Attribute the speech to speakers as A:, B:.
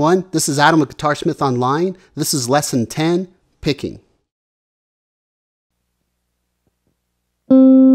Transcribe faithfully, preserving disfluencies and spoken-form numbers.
A: everyone. This is Adam with Guitarsmith Online. This is lesson ten, picking.